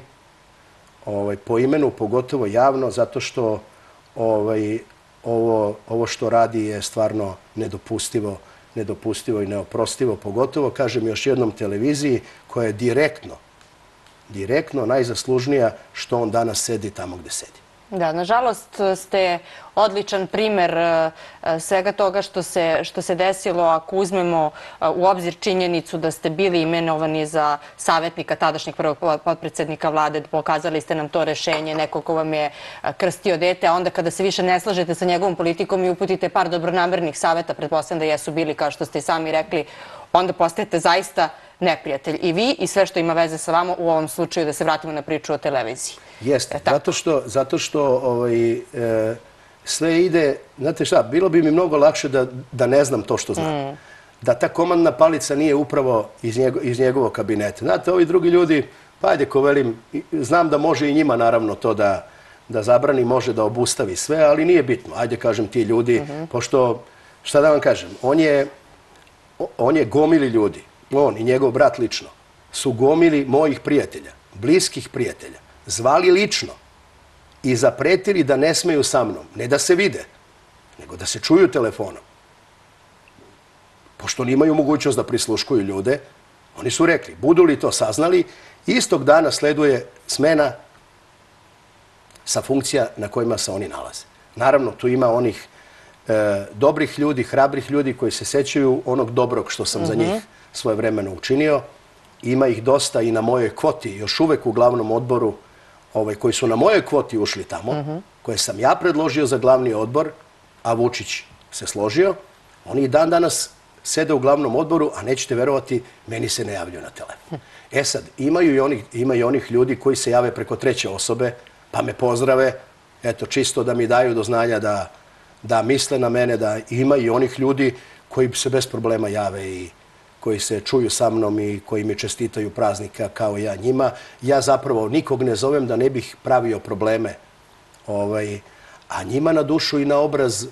ovaj, po imenu, pogotovo javno, zato što ovaj, ovo, ovo što radi je stvarno nedopustivo, nedopustivo i neoprostivo, pogotovo, kažem još jednom, televiziji koja je direktno direktno najzaslužnija što on danas sedi tamo gde sedi. Da, nažalost ste odličan primer svega toga što se, što se desilo ako uzmemo u obzir činjenicu da ste bili imenovani za savjetnika tadašnjeg prvog potpredsjednika vlade. Pokazali ste nam to rešenje, neko ko vam je krstio dete, a onda kada se više ne slažete sa njegovom politikom i uputite par dobronamernih savjeta, pretpostavljam da jesu bili, kao što ste i sami rekli, onda postajete zaista neprijatelj. I vi i sve što ima veze sa vama u ovom slučaju, da se vratimo na priču o televiziji. Jeste, zato što sve ide, znate šta, bilo bi mi mnogo lakše da ne znam to što znam. Da ta komandna palica nije upravo iz njegovog kabineta. Znate, ovi drugi ljudi, pa ajde ko velim, znam da može i njima naravno to da zabrani, može da obustavi sve, ali nije bitno. Ajde kažem ti ljudi, pošto, šta da vam kažem, on je gomili ljudi, on i njegov brat lično, su gomili mojih prijatelja, bliskih prijatelja, zvali lično i zapretili da ne smeju sa mnom, ne da se vide, nego da se čuju telefonom. Pošto nimaju mogućnost da prisluškuju ljude, oni su rekli, budu li to saznali, istog dana sleduje smena sa funkcija na kojima se oni nalaze. Naravno, tu ima onih dobrih ljudi, hrabrih ljudi koji se sećaju onog dobrog što sam za njih svojevremeno učinio. Ima ih dosta i na mojoj kvoti, još uvek u glavnom odboru, koji su na mojoj kvoti ušli tamo, koje sam ja predložio za glavni odbor, a Vučić se složio. Oni i dan danas sede u glavnom odboru, a nećete verovati, meni se ne javljaju na telefon. E sad, ima i onih ljudi koji se jave preko treće osobe, pa me pozdrave, eto, čisto da mi daju do znanja da misle na mene, da ima i onih ljudi koji se bez problema jave i koji se čuju sa mnom i koji mi čestitaju praznika kao ja njima. Ja zapravo nikog ne zovem da ne bih pravio probleme, a njima na dušu i na obraz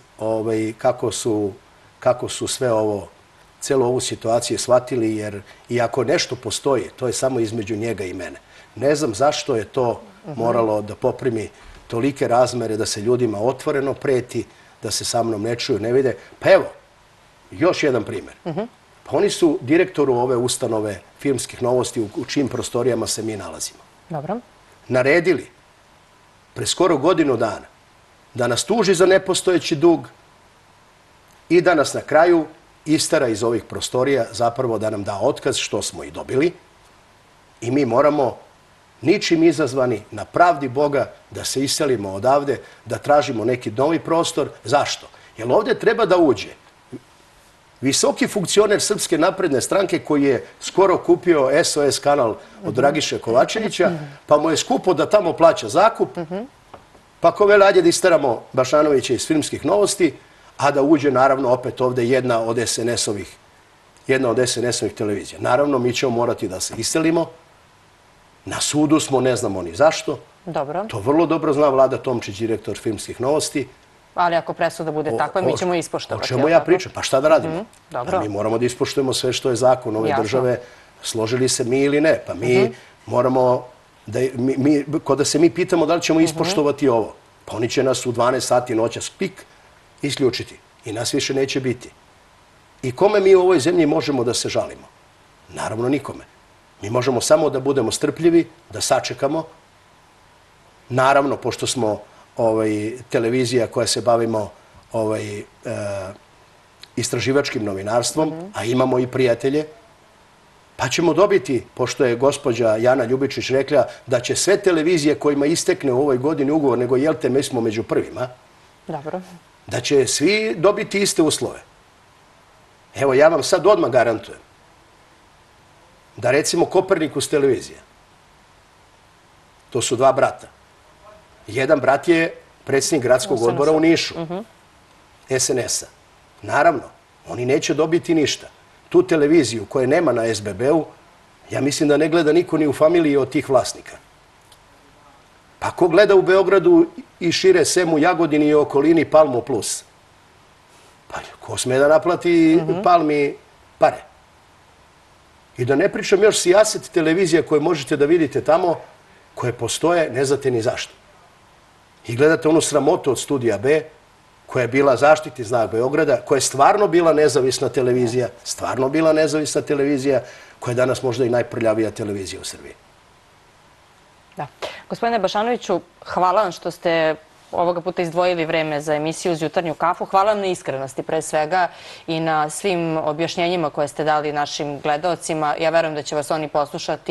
kako su sve ovo, celu ovu situaciju shvatili, jer i ako nešto postoji, to je samo između njega i mene. Ne znam zašto je to moralo da poprimi tolike razmere, da se ljudima otvoreno preti, da se sa mnom ne čuju, ne vide. Pa evo, još jedan primjer. Pa oni su direktoru ove ustanove filmskih novosti u čijim prostorijama se mi nalazimo. Dobro. Naredili pre skoro godinu dana da nas tuži za nepostojeći dug i da nas na kraju istara iz ovih prostorija, zapravo da nam da otkaz, što smo i dobili. I mi moramo, ničim izazvani, na pravdi Boga, da se iselimo odavde, da tražimo neki novi prostor. Zašto? Jer ovdje treba da uđe visoki funkcioner Srpske napredne stranke koji je skoro kupio S O S kanal od Dragiše Kovačevića, pa mu je skupo da tamo plaća zakup, pa ko vele, ajde da isteramo Bašanovića iz filmskih novosti, a da uđe naravno opet ovdje jedna od S N S-ovih jedna od S N S-ovih televizija. Naravno, mi ćemo morati da se iselimo. Na sudu smo, ne znamo ni zašto. Dobro. To vrlo dobro zna Vlada Tomčić, direktor filmskih novosti. Ali ako presuda bude takva, mi ćemo ispoštovati. O čemu ja pričam? Pa šta da radimo? Dobro. Mi moramo da ispoštujemo sve što je zakon ove države. Složili se mi ili ne. Pa mi moramo, kod da se mi pitamo da li ćemo ispoštovati ovo, pa oni će nas u dvanaest sati noća spik isključiti i nas više neće biti. I kome mi u ovoj zemlji možemo da se žalimo? Naravno nikome. Mi možemo samo da budemo strpljivi, da sačekamo. Naravno, pošto smo televizija koja se bavimo istraživačkim novinarstvom, a imamo i prijatelje, pa ćemo dobiti, pošto je gospođa Jana Ljubičić rekla da će sve televizije kojima istekne u ovoj godini ugovor, nego jel te, mi smo među prvima, da će svi dobiti iste uslove. Evo, ja vam sad odmah garantujem da recimo Kopernikus televizija, to su dva brata. Jedan brat je predsjednik gradskog odbora u Nišu, S N S-a. Naravno, oni neće dobiti ništa. Tu televiziju koje nema na S B B-u, ja mislim da ne gleda niko ni u familiji od tih vlasnika. Pa ko gleda u Beogradu i šire Semu, Jagodini i okolini Palmu Plus? Pa ko sme da naplati Palmi pare? I da ne pričam još sijaset televizija koje možete da vidite tamo, koje postoje, ne znate ni zašto. I gledate onu sramotu od Studija B, koja je bila zaštitni znak Beograda, koja je stvarno bila nezavisna televizija, stvarno bila nezavisna televizija, koja je danas možda i najprljavija televizija u Srbiji. Da. Gospodine Bašanoviću, hvala vam što ste ovoga puta izdvojili vreme za emisiju uz jutarnju kafu. Hvala vam na iskrenosti pre svega i na svim objašnjenjima koje ste dali našim gledaocima. Ja verujem da će vas oni poslušati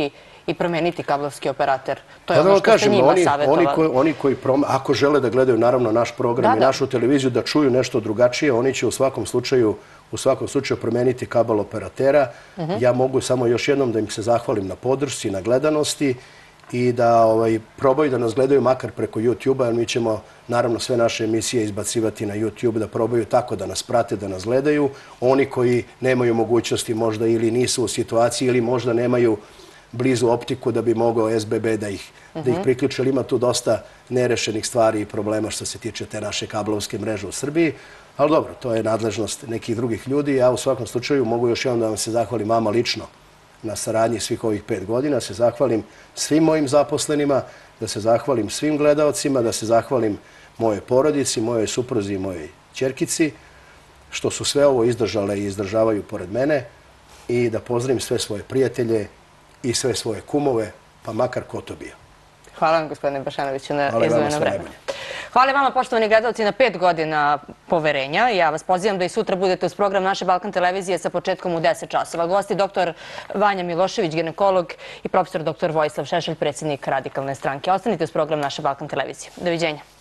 i promeniti kablovski operator. To je Pa da ono vam što ste kažem, njima oni, oni, savjetovali. koji, oni koji prom- ako žele da gledaju naravno naš program Da, i da. našu televiziju, da čuju nešto drugačije, oni će u svakom slučaju u svakom slučaju promeniti kabel operatera. Ja mogu samo još jednom da im se zahvalim na podršci, na gledanosti i da ovaj, probaju da nas gledaju makar preko YouTube-a, jer mi ćemo naravno sve naše emisije izbacivati na YouTube, da probaju tako da nas prate, da nas gledaju. Oni koji nemaju mogućnosti možda ili nisu u situaciji ili možda nemaju blizu optiku da bi mogao S B B da ih, da ih priključi, ali ima tu dosta nerešenih stvari i problema što se tiče te naše kablovske mreže u Srbiji. Ali dobro, to je nadležnost nekih drugih ljudi. Ja u svakom slučaju mogu još jednom da vam se zahvalim vama lično na saradnji svih ovih pet godina, se zahvalim svim mojim zaposlenima, da se zahvalim svim gledaocima, da se zahvalim mojoj porodici, mojoj supruzi i mojoj ćerkici, što su sve ovo izdržale i izdržavaju pored mene, i da pozdravim sve svoje prijatelje i sve svoje kumove, pa makar ko to bio. Hvala vam, gospodine Bašanoviću, na Hvala i vama, izdvojeno sve vreme. najbolje. Hvala vama, poštovani gledalci, na pet godina poverenja. Ja vas pozivam da i sutra budete uz program naše Balkan televizije sa početkom u deset časova. Gosti doktor Vanja Milošević, ginekolog, i profesor doktor Vojislav Šešelj, predsjednik Radikalne stranke. Ostanite uz program naše Balkan televizije. Doviđenja.